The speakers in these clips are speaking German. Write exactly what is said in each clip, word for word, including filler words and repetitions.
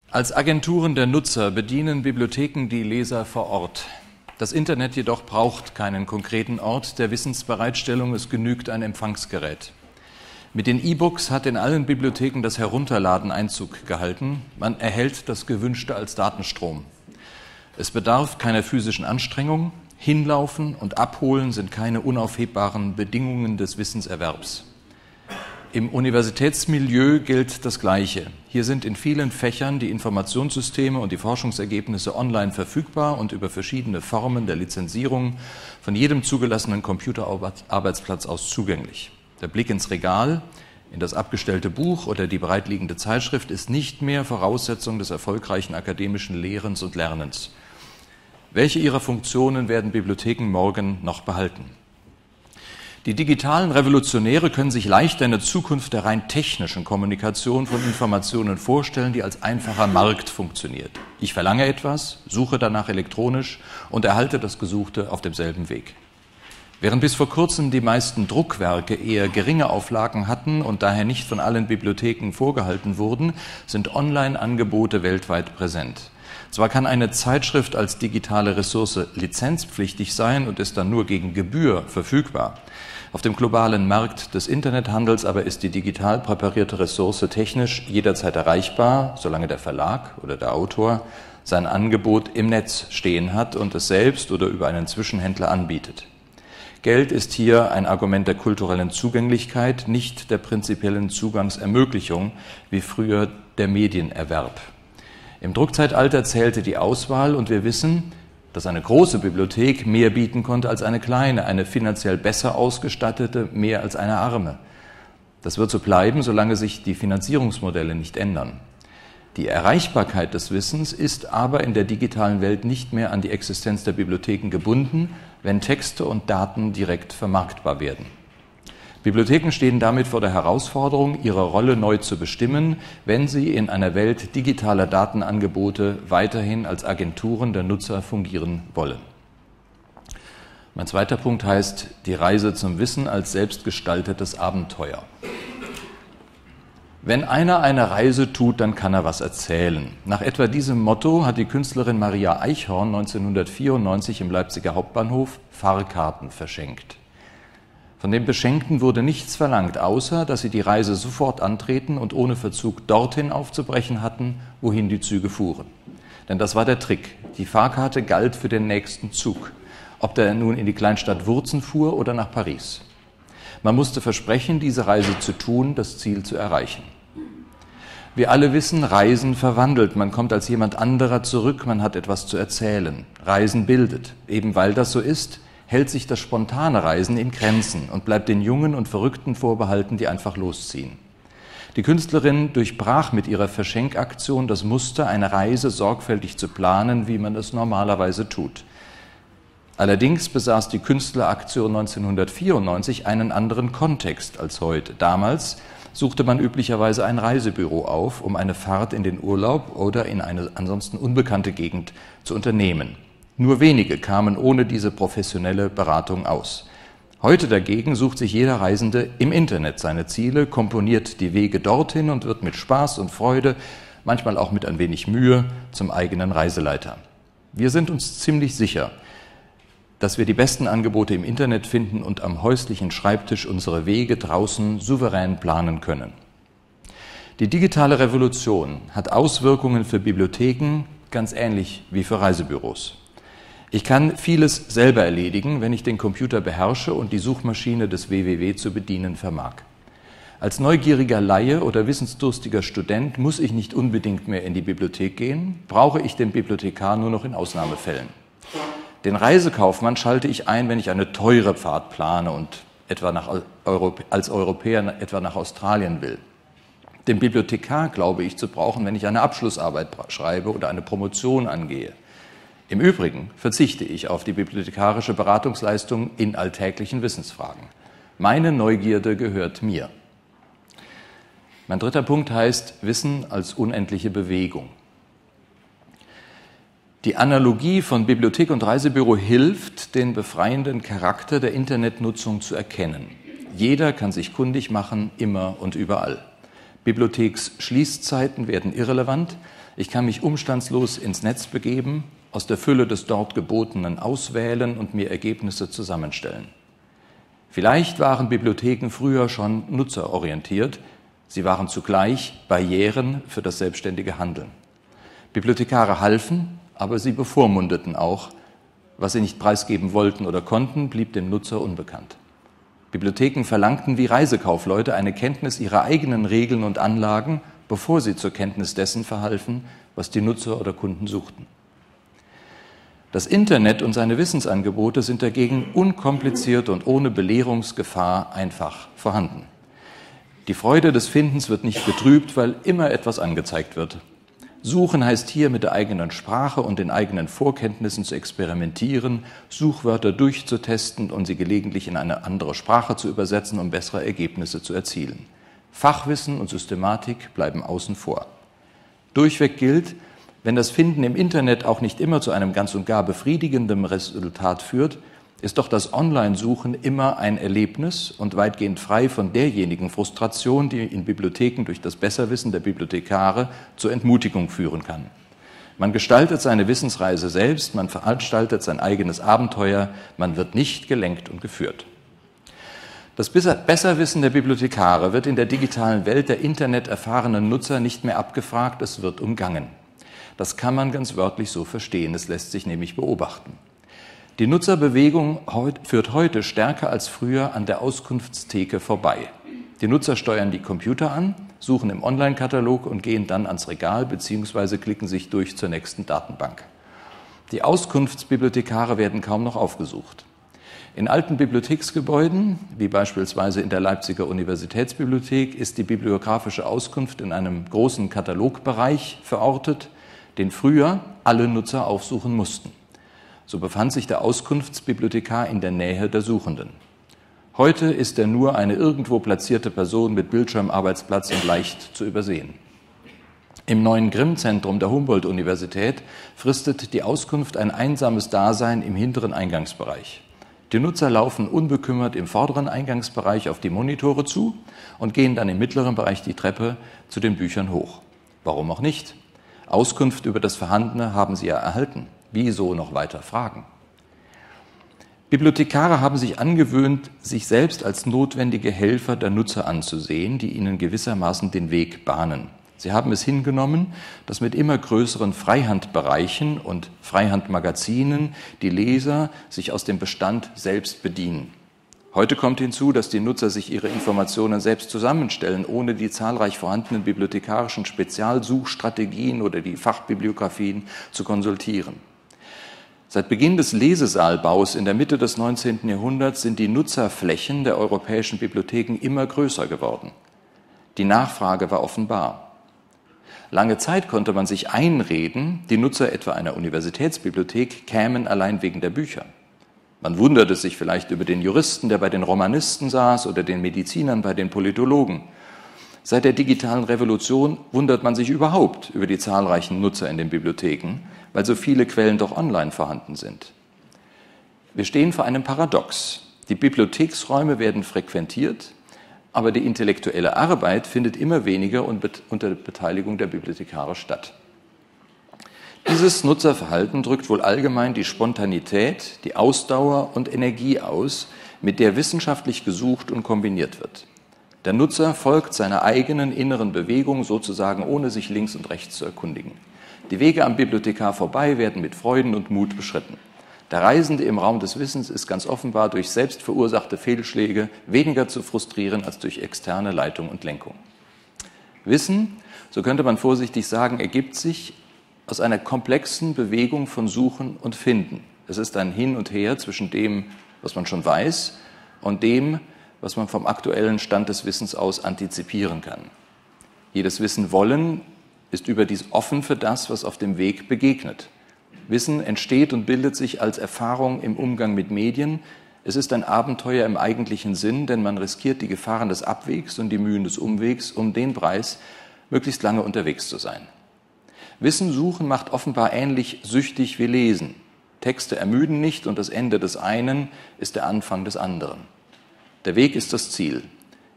Als Agenturen der Nutzer bedienen Bibliotheken die Leser vor Ort. Das Internet jedoch braucht keinen konkreten Ort der Wissensbereitstellung, es genügt ein Empfangsgerät. Mit den E-Books hat in allen Bibliotheken das Herunterladen Einzug gehalten. Man erhält das Gewünschte als Datenstrom. Es bedarf keiner physischen Anstrengung. Hinlaufen und Abholen sind keine unaufhebbaren Bedingungen des Wissenserwerbs. Im Universitätsmilieu gilt das Gleiche. Hier sind in vielen Fächern die Informationssysteme und die Forschungsergebnisse online verfügbar und über verschiedene Formen der Lizenzierung von jedem zugelassenen Computerarbeitsplatz aus zugänglich. Der Blick ins Regal, in das abgestellte Buch oder die bereitliegende Zeitschrift ist nicht mehr Voraussetzung des erfolgreichen akademischen Lehrens und Lernens. Welche ihrer Funktionen werden Bibliotheken morgen noch behalten? Die digitalen Revolutionäre können sich leicht eine Zukunft der rein technischen Kommunikation von Informationen vorstellen, die als einfacher Markt funktioniert. Ich verlange etwas, suche danach elektronisch und erhalte das Gesuchte auf demselben Weg. Während bis vor kurzem die meisten Druckwerke eher geringe Auflagen hatten und daher nicht von allen Bibliotheken vorgehalten wurden, sind Online-Angebote weltweit präsent. Zwar kann eine Zeitschrift als digitale Ressource lizenzpflichtig sein und ist dann nur gegen Gebühr verfügbar. Auf dem globalen Markt des Internethandels aber ist die digital präparierte Ressource technisch jederzeit erreichbar, solange der Verlag oder der Autor sein Angebot im Netz stehen hat und es selbst oder über einen Zwischenhändler anbietet. Geld ist hier ein Argument der kulturellen Zugänglichkeit, nicht der prinzipiellen Zugangsermöglichung, wie früher der Medienerwerb. Im Druckzeitalter zählte die Auswahl und wir wissen, dass eine große Bibliothek mehr bieten konnte als eine kleine, eine finanziell besser ausgestattete mehr als eine arme. Das wird so bleiben, solange sich die Finanzierungsmodelle nicht ändern. Die Erreichbarkeit des Wissens ist aber in der digitalen Welt nicht mehr an die Existenz der Bibliotheken gebunden, wenn Texte und Daten direkt vermarktbar werden. Bibliotheken stehen damit vor der Herausforderung, ihre Rolle neu zu bestimmen, wenn sie in einer Welt digitaler Datenangebote weiterhin als Agenturen der Nutzer fungieren wollen. Mein zweiter Punkt heißt, die Reise zum Wissen als selbstgestaltetes Abenteuer. Wenn einer eine Reise tut, dann kann er was erzählen. Nach etwa diesem Motto hat die Künstlerin Maria Eichhorn neunzehnhundertvierundneunzig im Leipziger Hauptbahnhof Fahrkarten verschenkt. Von den Beschenkten wurde nichts verlangt, außer dass sie die Reise sofort antreten und ohne Verzug dorthin aufzubrechen hatten, wohin die Züge fuhren. Denn das war der Trick. Die Fahrkarte galt für den nächsten Zug, ob der nun in die Kleinstadt Wurzen fuhr oder nach Paris. Man musste versprechen, diese Reise zu tun, das Ziel zu erreichen. Wir alle wissen, Reisen verwandelt. Man kommt als jemand anderer zurück, man hat etwas zu erzählen. Reisen bildet. Eben weil das so ist, hält sich das spontane Reisen in Grenzen und bleibt den Jungen und Verrückten vorbehalten, die einfach losziehen. Die Künstlerin durchbrach mit ihrer Verschenkaktion das Muster, eine Reise sorgfältig zu planen, wie man es normalerweise tut. Allerdings besaß die Künstleraktion neunzehnhundertvierundneunzig einen anderen Kontext als heute. Damals suchte man üblicherweise ein Reisebüro auf, um eine Fahrt in den Urlaub oder in eine ansonsten unbekannte Gegend zu unternehmen. Nur wenige kamen ohne diese professionelle Beratung aus. Heute dagegen sucht sich jeder Reisende im Internet seine Ziele, komponiert die Wege dorthin und wird mit Spaß und Freude, manchmal auch mit ein wenig Mühe, zum eigenen Reiseleiter. Wir sind uns ziemlich sicher, dass wir die besten Angebote im Internet finden und am häuslichen Schreibtisch unsere Wege draußen souverän planen können. Die digitale Revolution hat Auswirkungen für Bibliotheken, ganz ähnlich wie für Reisebüros. Ich kann vieles selber erledigen, wenn ich den Computer beherrsche und die Suchmaschine des W W W zu bedienen vermag. Als neugieriger Laie oder wissensdurstiger Student muss ich nicht unbedingt mehr in die Bibliothek gehen, brauche ich den Bibliothekar nur noch in Ausnahmefällen. Den Reisekaufmann schalte ich ein, wenn ich eine teure Fahrt plane und etwa nach Europ- als Europäer etwa nach Australien will. Den Bibliothekar glaube ich zu brauchen, wenn ich eine Abschlussarbeit schreibe oder eine Promotion angehe. Im Übrigen verzichte ich auf die bibliothekarische Beratungsleistung in alltäglichen Wissensfragen. Meine Neugierde gehört mir. Mein dritter Punkt heißt Wissen als unendliche Bewegung. Die Analogie von Bibliothek und Reisebüro hilft, den befreienden Charakter der Internetnutzung zu erkennen. Jeder kann sich kundig machen, immer und überall. Bibliotheksschließzeiten werden irrelevant. Ich kann mich umstandslos ins Netz begeben, aus der Fülle des dort Gebotenen auswählen und mir Ergebnisse zusammenstellen. Vielleicht waren Bibliotheken früher schon nutzerorientiert, sie waren zugleich Barrieren für das selbstständige Handeln. Bibliothekare halfen, aber sie bevormundeten auch. Was sie nicht preisgeben wollten oder konnten, blieb dem Nutzer unbekannt. Bibliotheken verlangten wie Reisekaufleute eine Kenntnis ihrer eigenen Regeln und Anlagen, bevor sie zur Kenntnis dessen verhalfen, was die Nutzer oder Kunden suchten. Das Internet und seine Wissensangebote sind dagegen unkompliziert und ohne Belehrungsgefahr einfach vorhanden. Die Freude des Findens wird nicht getrübt, weil immer etwas angezeigt wird. Suchen heißt hier, mit der eigenen Sprache und den eigenen Vorkenntnissen zu experimentieren, Suchwörter durchzutesten und sie gelegentlich in eine andere Sprache zu übersetzen, um bessere Ergebnisse zu erzielen. Fachwissen und Systematik bleiben außen vor. Durchweg gilt, wenn das Finden im Internet auch nicht immer zu einem ganz und gar befriedigenden Resultat führt, ist doch das Online-Suchen immer ein Erlebnis und weitgehend frei von derjenigen Frustration, die in Bibliotheken durch das Besserwissen der Bibliothekare zur Entmutigung führen kann. Man gestaltet seine Wissensreise selbst, man veranstaltet sein eigenes Abenteuer, man wird nicht gelenkt und geführt. Das Besserwissen der Bibliothekare wird in der digitalen Welt der interneterfahrenen Nutzer nicht mehr abgefragt, es wird umgangen. Das kann man ganz wörtlich so verstehen, es lässt sich nämlich beobachten. Die Nutzerbewegung führt heute stärker als früher an der Auskunftstheke vorbei. Die Nutzer steuern die Computer an, suchen im Online-Katalog und gehen dann ans Regal bzw. klicken sich durch zur nächsten Datenbank. Die Auskunftsbibliothekare werden kaum noch aufgesucht. In alten Bibliotheksgebäuden, wie beispielsweise in der Leipziger Universitätsbibliothek, ist die bibliografische Auskunft in einem großen Katalogbereich verortet, den früher alle Nutzer aufsuchen mussten. So befand sich der Auskunftsbibliothekar in der Nähe der Suchenden. Heute ist er nur eine irgendwo platzierte Person mit Bildschirmarbeitsplatz und leicht zu übersehen. Im neuen Grimm-Zentrum der Humboldt-Universität fristet die Auskunft ein einsames Dasein im hinteren Eingangsbereich. Die Nutzer laufen unbekümmert im vorderen Eingangsbereich auf die Monitore zu und gehen dann im mittleren Bereich die Treppe zu den Büchern hoch. Warum auch nicht? Auskunft über das Vorhandene haben sie ja erhalten. Wieso noch weiter fragen? Bibliothekare haben sich angewöhnt, sich selbst als notwendige Helfer der Nutzer anzusehen, die ihnen gewissermaßen den Weg bahnen. Sie haben es hingenommen, dass mit immer größeren Freihandbereichen und Freihandmagazinen die Leser sich aus dem Bestand selbst bedienen. Heute kommt hinzu, dass die Nutzer sich ihre Informationen selbst zusammenstellen, ohne die zahlreich vorhandenen bibliothekarischen Spezialsuchstrategien oder die Fachbibliografien zu konsultieren. Seit Beginn des Lesesaalbaus in der Mitte des neunzehnten Jahrhunderts sind die Nutzerflächen der europäischen Bibliotheken immer größer geworden. Die Nachfrage war offenbar. Lange Zeit konnte man sich einreden, die Nutzer etwa einer Universitätsbibliothek kämen allein wegen der Bücher. Man wunderte sich vielleicht über den Juristen, der bei den Romanisten saß, oder den Medizinern bei den Politologen. Seit der digitalen Revolution wundert man sich überhaupt über die zahlreichen Nutzer in den Bibliotheken, weil so viele Quellen doch online vorhanden sind. Wir stehen vor einem Paradox. Die Bibliotheksräume werden frequentiert, aber die intellektuelle Arbeit findet immer weniger unter Beteiligung der Bibliothekare statt. Dieses Nutzerverhalten drückt wohl allgemein die Spontanität, die Ausdauer und Energie aus, mit der wissenschaftlich gesucht und kombiniert wird. Der Nutzer folgt seiner eigenen inneren Bewegung sozusagen, ohne sich links und rechts zu erkundigen. Die Wege am Bibliothekar vorbei werden mit Freuden und Mut beschritten. Der Reisende im Raum des Wissens ist ganz offenbar durch selbst verursachte Fehlschläge weniger zu frustrieren als durch externe Leitung und Lenkung. Wissen, so könnte man vorsichtig sagen, ergibt sich aus einer komplexen Bewegung von Suchen und Finden. Es ist ein Hin und Her zwischen dem, was man schon weiß, und dem, was man vom aktuellen Stand des Wissens aus antizipieren kann. Jedes Wissen wollen ist überdies offen für das, was auf dem Weg begegnet. Wissen entsteht und bildet sich als Erfahrung im Umgang mit Medien. Es ist ein Abenteuer im eigentlichen Sinn, denn man riskiert die Gefahren des Abwegs und die Mühen des Umwegs, um den Preis möglichst lange unterwegs zu sein. Wissen suchen macht offenbar ähnlich süchtig wie Lesen. Texte ermüden nicht und das Ende des einen ist der Anfang des anderen. Der Weg ist das Ziel.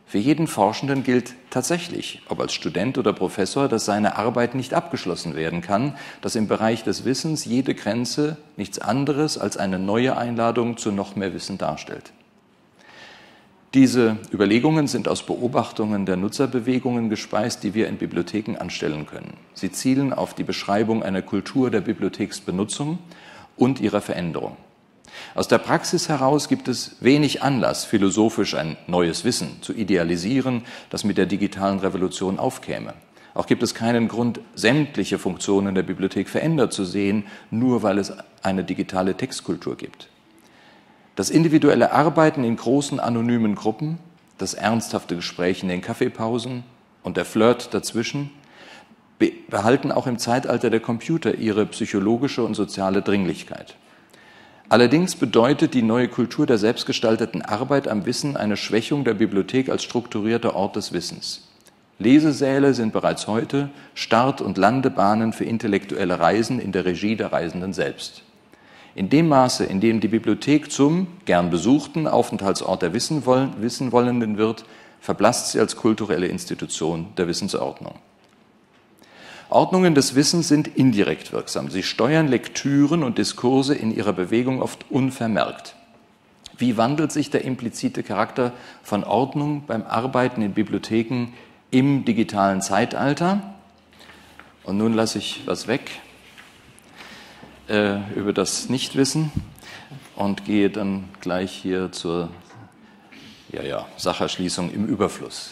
Für jeden Forschenden gilt tatsächlich, ob als Student oder Professor, dass seine Arbeit nicht abgeschlossen werden kann, dass im Bereich des Wissens jede Grenze nichts anderes als eine neue Einladung zu noch mehr Wissen darstellt. Diese Überlegungen sind aus Beobachtungen der Nutzerbewegungen gespeist, die wir in Bibliotheken anstellen können. Sie zielen auf die Beschreibung einer Kultur der Bibliotheksbenutzung und ihrer Veränderung. Aus der Praxis heraus gibt es wenig Anlass, philosophisch ein neues Wissen zu idealisieren, das mit der digitalen Revolution aufkäme. Auch gibt es keinen Grund, sämtliche Funktionen der Bibliothek verändert zu sehen, nur weil es eine digitale Textkultur gibt. Das individuelle Arbeiten in großen anonymen Gruppen, das ernsthafte Gespräch in den Kaffeepausen und der Flirt dazwischen behalten auch im Zeitalter der Computer ihre psychologische und soziale Dringlichkeit. Allerdings bedeutet die neue Kultur der selbstgestalteten Arbeit am Wissen eine Schwächung der Bibliothek als strukturierter Ort des Wissens. Lesesäle sind bereits heute Start- und Landebahnen für intellektuelle Reisen in der Regie der Reisenden selbst. In dem Maße, in dem die Bibliothek zum gern besuchten Aufenthaltsort der Wissenwollenden wird, verblasst sie als kulturelle Institution der Wissensordnung. Ordnungen des Wissens sind indirekt wirksam. Sie steuern Lektüren und Diskurse in ihrer Bewegung oft unvermerkt. Wie wandelt sich der implizite Charakter von Ordnung beim Arbeiten in Bibliotheken im digitalen Zeitalter? Und nun lasse ich was weg äh, über das Nichtwissen und gehe dann gleich hier zur ja, ja, Sacherschließung im Überfluss.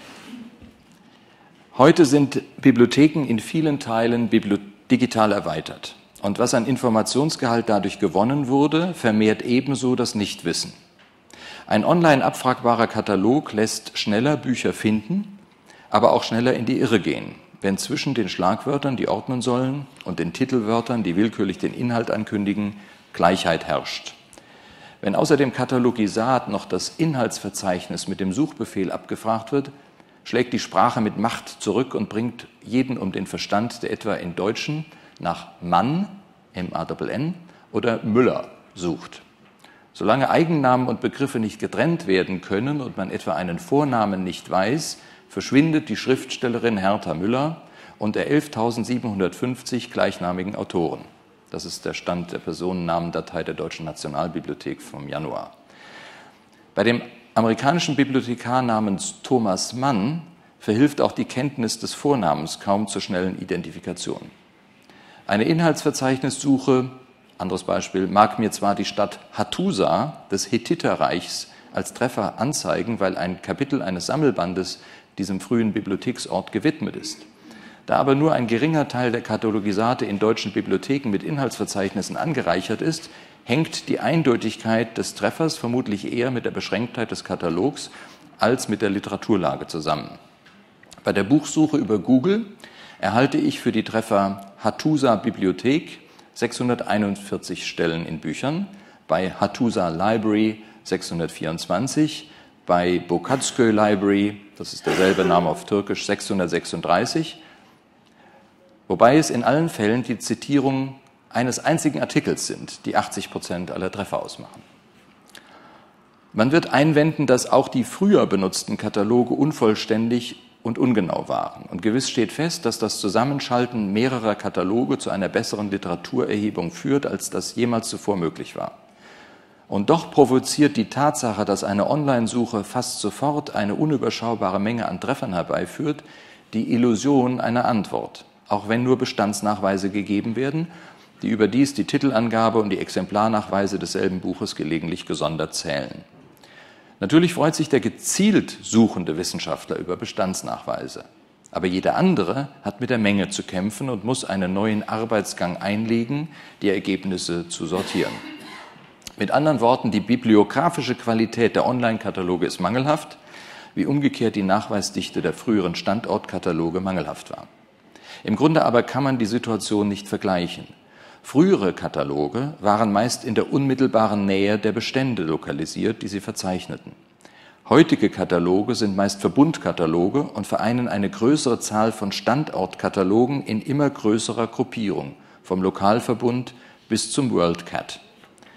Heute sind Bibliotheken in vielen Teilen digital erweitert. Und was an Informationsgehalt dadurch gewonnen wurde, vermehrt ebenso das Nichtwissen. Ein online abfragbarer Katalog lässt schneller Bücher finden, aber auch schneller in die Irre gehen, wenn zwischen den Schlagwörtern, die ordnen sollen, und den Titelwörtern, die willkürlich den Inhalt ankündigen, Gleichheit herrscht. Wenn außer dem Katalogisat noch das Inhaltsverzeichnis mit dem Suchbefehl abgefragt wird, schlägt die Sprache mit Macht zurück und bringt jeden um den Verstand, der etwa in Deutschen nach Mann, M A N N, oder Müller sucht. Solange Eigennamen und Begriffe nicht getrennt werden können und man etwa einen Vornamen nicht weiß, verschwindet die Schriftstellerin Hertha Müller und der elftausendsiebenhundertfünfzig gleichnamigen Autoren. Das ist der Stand der Personennamendatei der Deutschen Nationalbibliothek vom Januar. Bei dem amerikanischen Bibliothekar namens Thomas Mann verhilft auch die Kenntnis des Vornamens kaum zur schnellen Identifikation. Eine Inhaltsverzeichnissuche, anderes Beispiel, mag mir zwar die Stadt Hattusa des Hethiterreichs als Treffer anzeigen, weil ein Kapitel eines Sammelbandes diesem frühen Bibliotheksort gewidmet ist. Da aber nur ein geringer Teil der Katalogisate in deutschen Bibliotheken mit Inhaltsverzeichnissen angereichert ist, hängt die Eindeutigkeit des Treffers vermutlich eher mit der Beschränktheit des Katalogs als mit der Literaturlage zusammen. Bei der Buchsuche über Google erhalte ich für die Treffer Hattusa Bibliothek sechshunderteinundvierzig Stellen in Büchern, bei Hattusa Library sechshundertvierundzwanzig, bei Bokatzköy Library, das ist derselbe Name auf Türkisch, sechshundertsechsunddreißig, wobei es in allen Fällen die Zitierung eines einzigen Artikels sind, die achtzig Prozent aller Treffer ausmachen. Man wird einwenden, dass auch die früher benutzten Kataloge unvollständig und ungenau waren. Und gewiss steht fest, dass das Zusammenschalten mehrerer Kataloge zu einer besseren Literaturerhebung führt, als das jemals zuvor möglich war. Und doch provoziert die Tatsache, dass eine Online-Suche fast sofort eine unüberschaubare Menge an Treffern herbeiführt, die Illusion einer Antwort, auch wenn nur Bestandsnachweise gegeben werden, die überdies die Titelangabe und die Exemplarnachweise desselben Buches gelegentlich gesondert zählen. Natürlich freut sich der gezielt suchende Wissenschaftler über Bestandsnachweise. Aber jeder andere hat mit der Menge zu kämpfen und muss einen neuen Arbeitsgang einlegen, die Ergebnisse zu sortieren. Mit anderen Worten, die bibliografische Qualität der Online-Kataloge ist mangelhaft, wie umgekehrt die Nachweisdichte der früheren Standortkataloge mangelhaft war. Im Grunde aber kann man die Situation nicht vergleichen. Frühere Kataloge waren meist in der unmittelbaren Nähe der Bestände lokalisiert, die sie verzeichneten. Heutige Kataloge sind meist Verbundkataloge und vereinen eine größere Zahl von Standortkatalogen in immer größerer Gruppierung, vom Lokalverbund bis zum WorldCat.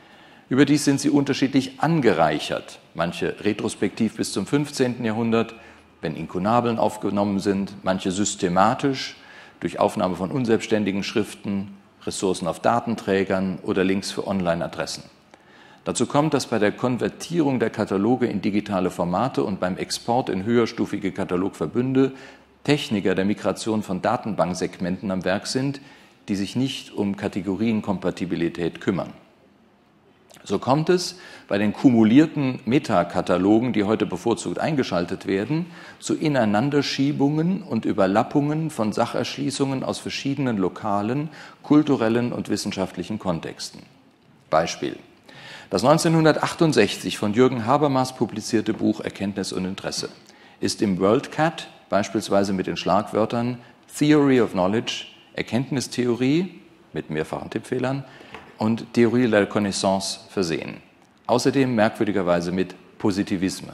Überdies sind sie unterschiedlich angereichert, manche retrospektiv bis zum fünfzehnten Jahrhundert, wenn Inkunabeln aufgenommen sind, manche systematisch durch Aufnahme von unselbstständigen Schriften, Ressourcen auf Datenträgern oder Links für Online-Adressen. Dazu kommt, dass bei der Konvertierung der Kataloge in digitale Formate und beim Export in höherstufige Katalogverbünde Techniker der Migration von Datenbanksegmenten am Werk sind, die sich nicht um Kategorienkompatibilität kümmern. So kommt es bei den kumulierten Metakatalogen, die heute bevorzugt eingeschaltet werden, zu Ineinanderschiebungen und Überlappungen von Sacherschließungen aus verschiedenen lokalen, kulturellen und wissenschaftlichen Kontexten. Beispiel: Das neunzehnhundertachtundsechzig von Jürgen Habermas publizierte Buch Erkenntnis und Interesse ist im WorldCat beispielsweise mit den Schlagwörtern Theory of Knowledge, Erkenntnistheorie mit mehrfachen Tippfehlern und Théorie de la Connaissance versehen. Außerdem merkwürdigerweise mit Positivisme.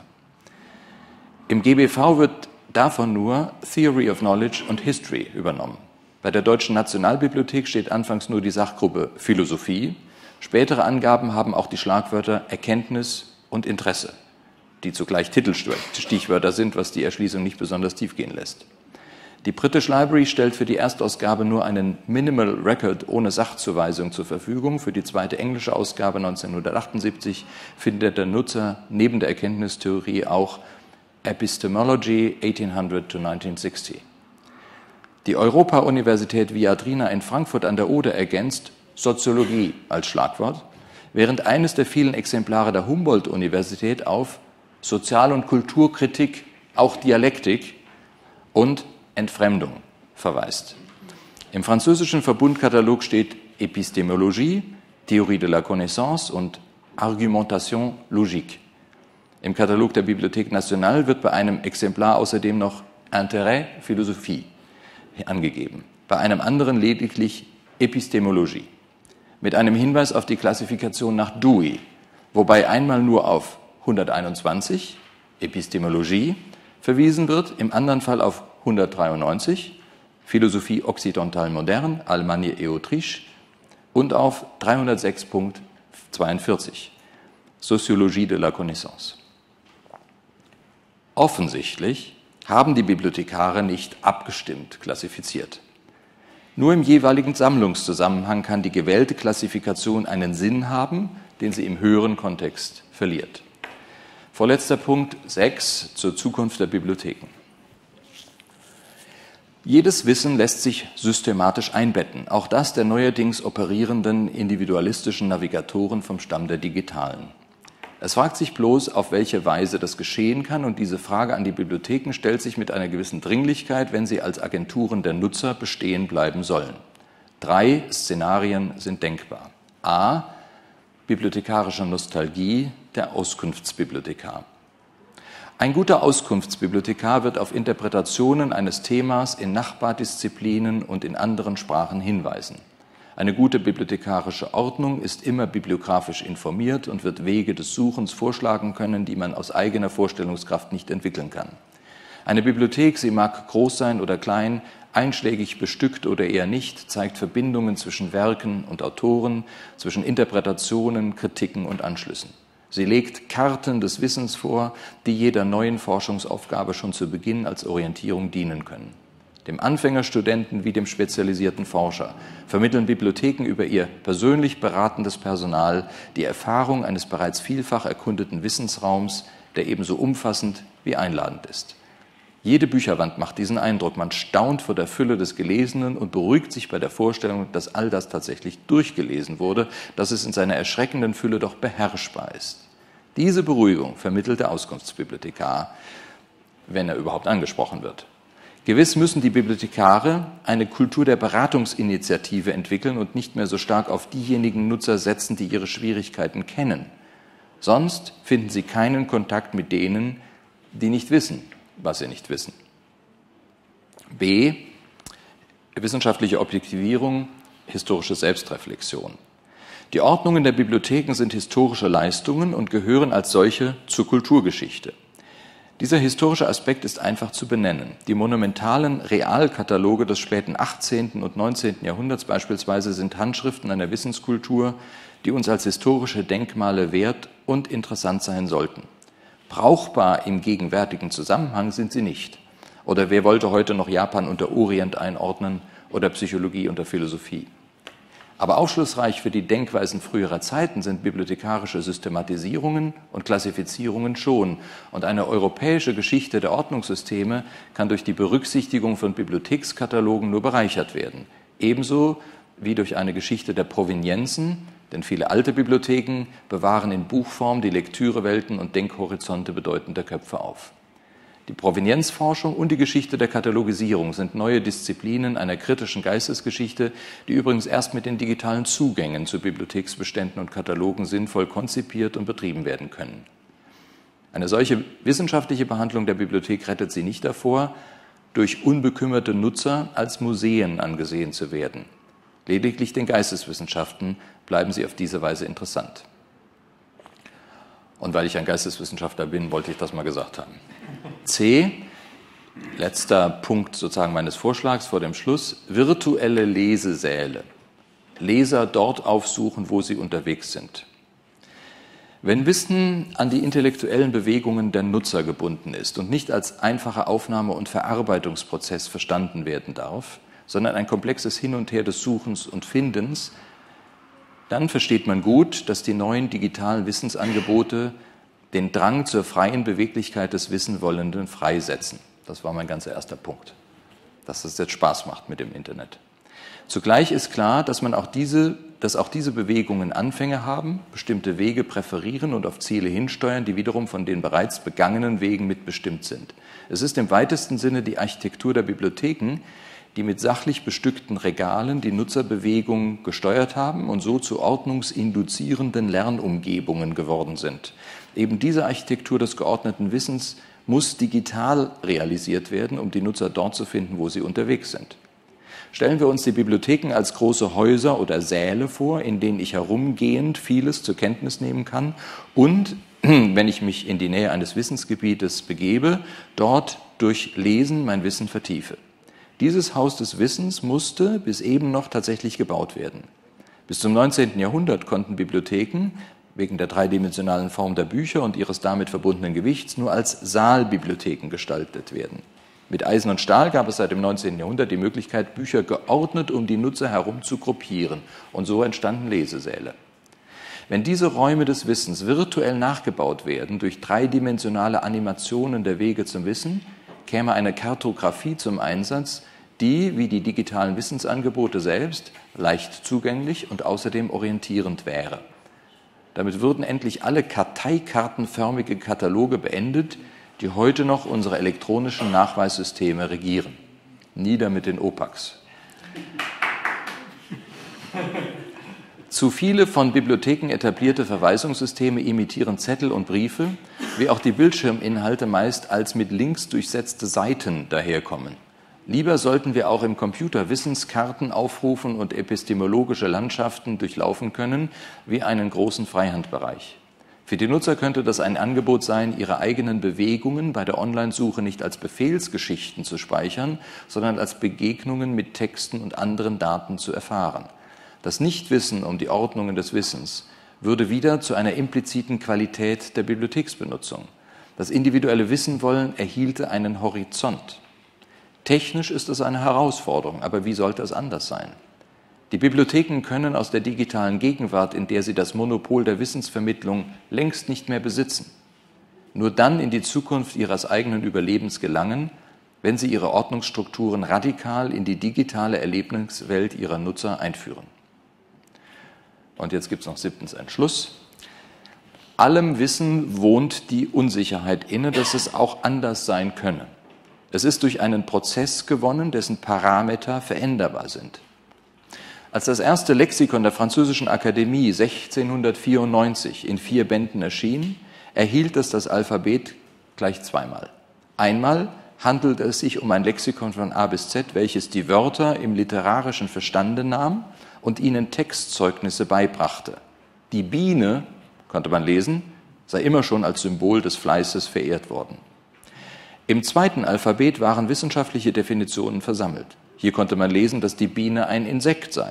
Im G B V wird davon nur Theory of Knowledge und History übernommen. Bei der Deutschen Nationalbibliothek steht anfangs nur die Sachgruppe Philosophie. Spätere Angaben haben auch die Schlagwörter Erkenntnis und Interesse, die zugleich Titelstichwörter sind, was die Erschließung nicht besonders tief gehen lässt. Die British Library stellt für die Erstausgabe nur einen Minimal Record ohne Sachzuweisung zur Verfügung. Für die zweite englische Ausgabe neunzehnhundertachtundsiebzig findet der Nutzer neben der Erkenntnistheorie auch Epistemology achtzehnhundert to neunzehnhundertsechzig. Die Europa-Universität Viadrina in Frankfurt an der Oder ergänzt Soziologie als Schlagwort, während eines der vielen Exemplare der Humboldt-Universität auf Sozial- und Kulturkritik, auch Dialektik und Entfremdung verweist. Im französischen Verbundkatalog steht Epistémologie, Théorie de la Connaissance und Argumentation logique. Im Katalog der Bibliothèque Nationale wird bei einem Exemplar außerdem noch Intérêt, Philosophie angegeben, bei einem anderen lediglich Epistémologie, mit einem Hinweis auf die Klassifikation nach Dewey, wobei einmal nur auf hunderteinundzwanzig, Epistémologie, verwiesen wird, im anderen Fall auf hundertdreiundneunzig, Philosophie occidentale moderne, Allemagne et Autriche, und auf dreihundertsechs Punkt zweiundvierzig, Sociologie de la Connaissance. Offensichtlich haben die Bibliothekare nicht abgestimmt klassifiziert. Nur im jeweiligen Sammlungszusammenhang kann die gewählte Klassifikation einen Sinn haben, den sie im höheren Kontext verliert. Vorletzter Punkt, sechs, zur Zukunft der Bibliotheken. Jedes Wissen lässt sich systematisch einbetten, auch das der neuerdings operierenden individualistischen Navigatoren vom Stamm der Digitalen. Es fragt sich bloß, auf welche Weise das geschehen kann, und diese Frage an die Bibliotheken stellt sich mit einer gewissen Dringlichkeit, wenn sie als Agenturen der Nutzer bestehen bleiben sollen. Drei Szenarien sind denkbar. A. Bibliothekarische Nostalgie, der Auskunftsbibliothekar. Ein guter Auskunftsbibliothekar wird auf Interpretationen eines Themas in Nachbardisziplinen und in anderen Sprachen hinweisen. Eine gute bibliothekarische Ordnung ist immer bibliografisch informiert und wird Wege des Suchens vorschlagen können, die man aus eigener Vorstellungskraft nicht entwickeln kann. Eine Bibliothek, sie mag groß sein oder klein, einschlägig bestückt oder eher nicht, zeigt Verbindungen zwischen Werken und Autoren, zwischen Interpretationen, Kritiken und Anschlüssen. Sie legt Karten des Wissens vor, die jeder neuen Forschungsaufgabe schon zu Beginn als Orientierung dienen können. Dem Anfängerstudenten wie dem spezialisierten Forscher vermitteln Bibliotheken über ihr persönlich beratendes Personal die Erfahrung eines bereits vielfach erkundeten Wissensraums, der ebenso umfassend wie einladend ist. Jede Bücherwand macht diesen Eindruck. Man staunt vor der Fülle des Gelesenen und beruhigt sich bei der Vorstellung, dass all das tatsächlich durchgelesen wurde, dass es in seiner erschreckenden Fülle doch beherrschbar ist. Diese Beruhigung vermittelt der Auskunftsbibliothekar, wenn er überhaupt angesprochen wird. Gewiss müssen die Bibliothekare eine Kultur der Beratungsinitiative entwickeln und nicht mehr so stark auf diejenigen Nutzer setzen, die ihre Schwierigkeiten kennen. Sonst finden sie keinen Kontakt mit denen, die nicht wissen, was sie nicht wissen. B. Wissenschaftliche Objektivierung, historische Selbstreflexion. Die Ordnungen der Bibliotheken sind historische Leistungen und gehören als solche zur Kulturgeschichte. Dieser historische Aspekt ist einfach zu benennen. Die monumentalen Realkataloge des späten achtzehnten und neunzehnten Jahrhunderts beispielsweise sind Handschriften einer Wissenskultur, die uns als historische Denkmale wert und interessant sein sollten. Brauchbar im gegenwärtigen Zusammenhang sind sie nicht. Oder wer wollte heute noch Japan unter Orient einordnen oder Psychologie unter Philosophie? Aber aufschlussreich für die Denkweisen früherer Zeiten sind bibliothekarische Systematisierungen und Klassifizierungen schon. Und eine europäische Geschichte der Ordnungssysteme kann durch die Berücksichtigung von Bibliothekskatalogen nur bereichert werden. Ebenso wie durch eine Geschichte der Provenienzen, denn viele alte Bibliotheken bewahren in Buchform die Lektürewelten und Denkhorizonte bedeutender Köpfe auf. Die Provenienzforschung und die Geschichte der Katalogisierung sind neue Disziplinen einer kritischen Geistesgeschichte, die übrigens erst mit den digitalen Zugängen zu Bibliotheksbeständen und Katalogen sinnvoll konzipiert und betrieben werden können. Eine solche wissenschaftliche Behandlung der Bibliothek rettet sie nicht davor, durch unbekümmerte Nutzer als Museen angesehen zu werden. Lediglich den Geisteswissenschaften bleiben sie auf diese Weise interessant. Und weil ich ein Geisteswissenschaftler bin, wollte ich das mal gesagt haben. C, letzter Punkt sozusagen meines Vorschlags vor dem Schluss, virtuelle Lesesäle. Leser dort aufsuchen, wo sie unterwegs sind. Wenn Wissen an die intellektuellen Bewegungen der Nutzer gebunden ist und nicht als einfacher Aufnahme- und Verarbeitungsprozess verstanden werden darf, sondern ein komplexes Hin und Her des Suchens und Findens, dann versteht man gut, dass die neuen digitalen Wissensangebote den Drang zur freien Beweglichkeit des Wissenwollenden freisetzen. Das war mein ganzer erster Punkt, dass es jetzt Spaß macht mit dem Internet. Zugleich ist klar, dass, man auch diese, dass auch diese Bewegungen Anfänge haben, bestimmte Wege präferieren und auf Ziele hinsteuern, die wiederum von den bereits begangenen Wegen mitbestimmt sind. Es ist im weitesten Sinne die Architektur der Bibliotheken, die mit sachlich bestückten Regalen die Nutzerbewegung gesteuert haben und so zu ordnungsinduzierenden Lernumgebungen geworden sind. Eben diese Architektur des geordneten Wissens muss digital realisiert werden, um die Nutzer dort zu finden, wo sie unterwegs sind. Stellen wir uns die Bibliotheken als große Häuser oder Säle vor, in denen ich herumgehend vieles zur Kenntnis nehmen kann und, wenn ich mich in die Nähe eines Wissensgebietes begebe, dort durch Lesen mein Wissen vertiefe. Dieses Haus des Wissens musste bis eben noch tatsächlich gebaut werden. Bis zum neunzehnten Jahrhundert konnten Bibliotheken wegen der dreidimensionalen Form der Bücher und ihres damit verbundenen Gewichts nur als Saalbibliotheken gestaltet werden. Mit Eisen und Stahl gab es seit dem neunzehnten Jahrhundert die Möglichkeit, Bücher geordnet um die Nutzer herum zu gruppieren, und so entstanden Lesesäle. Wenn diese Räume des Wissens virtuell nachgebaut werden durch dreidimensionale Animationen der Wege zum Wissen, käme eine Kartografie zum Einsatz, die, wie die digitalen Wissensangebote selbst, leicht zugänglich und außerdem orientierend wäre. Damit würden endlich alle karteikartenförmige Kataloge beendet, die heute noch unsere elektronischen Nachweissysteme regieren. Nieder mit den Opacs. Zu viele von Bibliotheken etablierte Verweisungssysteme imitieren Zettel und Briefe, wie auch die Bildschirminhalte meist als mit Links durchsetzte Seiten daherkommen. Lieber sollten wir auch im Computer Wissenskarten aufrufen und epistemologische Landschaften durchlaufen können, wie einen großen Freihandbereich. Für die Nutzer könnte das ein Angebot sein, ihre eigenen Bewegungen bei der Online-Suche nicht als Befehlsgeschichten zu speichern, sondern als Begegnungen mit Texten und anderen Daten zu erfahren. Das Nichtwissen um die Ordnungen des Wissens würde wieder zu einer impliziten Qualität der Bibliotheksbenutzung. Das individuelle Wissenwollen erhielte einen Horizont. Technisch ist es eine Herausforderung, aber wie sollte es anders sein? Die Bibliotheken können aus der digitalen Gegenwart, in der sie das Monopol der Wissensvermittlung längst nicht mehr besitzen, nur dann in die Zukunft ihres eigenen Überlebens gelangen, wenn sie ihre Ordnungsstrukturen radikal in die digitale Erlebniswelt ihrer Nutzer einführen. Und jetzt gibt es noch siebtens einen Schluss. Allem Wissen wohnt die Unsicherheit inne, dass es auch anders sein könne. Es ist durch einen Prozess gewonnen, dessen Parameter veränderbar sind. Als das erste Lexikon der Französischen Akademie sechzehnhundertvierundneunzig in vier Bänden erschien, erhielt es das Alphabet gleich zweimal. Einmal handelte es sich um ein Lexikon von A bis Z, welches die Wörter im literarischen Verstande nahm und ihnen Textzeugnisse beibrachte. Die Biene, konnte man lesen, sei immer schon als Symbol des Fleißes verehrt worden. Im zweiten Alphabet waren wissenschaftliche Definitionen versammelt. Hier konnte man lesen, dass die Biene ein Insekt sei.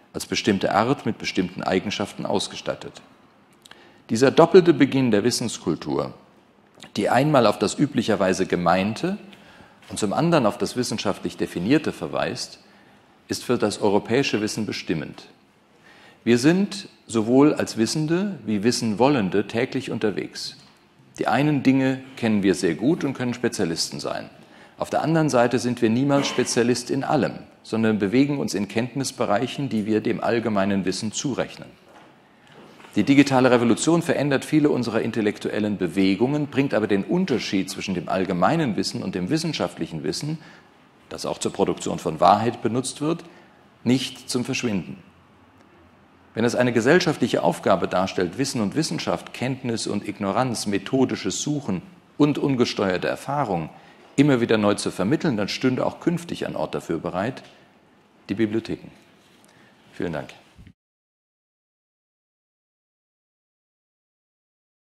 als bestimmte Art mit bestimmten Eigenschaften ausgestattet. Dieser doppelte Beginn der Wissenskultur, die einmal auf das üblicherweise Gemeinte und zum anderen auf das wissenschaftlich Definierte verweist, ist für das europäische Wissen bestimmend. Wir sind sowohl als Wissende wie Wissenwollende täglich unterwegs. Die einen Dinge kennen wir sehr gut und können Spezialisten sein. Auf der anderen Seite sind wir niemals Spezialist in allem, sondern bewegen uns in Kenntnisbereichen, die wir dem allgemeinen Wissen zurechnen. Die digitale Revolution verändert viele unserer intellektuellen Bewegungen, bringt aber den Unterschied zwischen dem allgemeinen Wissen und dem wissenschaftlichen Wissen, das auch zur Produktion von Wahrheit benutzt wird, nicht zum Verschwinden. Wenn es eine gesellschaftliche Aufgabe darstellt, Wissen und Wissenschaft, Kenntnis und Ignoranz, methodisches Suchen und ungesteuerte Erfahrung immer wieder neu zu vermitteln, dann stünde auch künftig ein Ort dafür bereit, die Bibliotheken. Vielen Dank.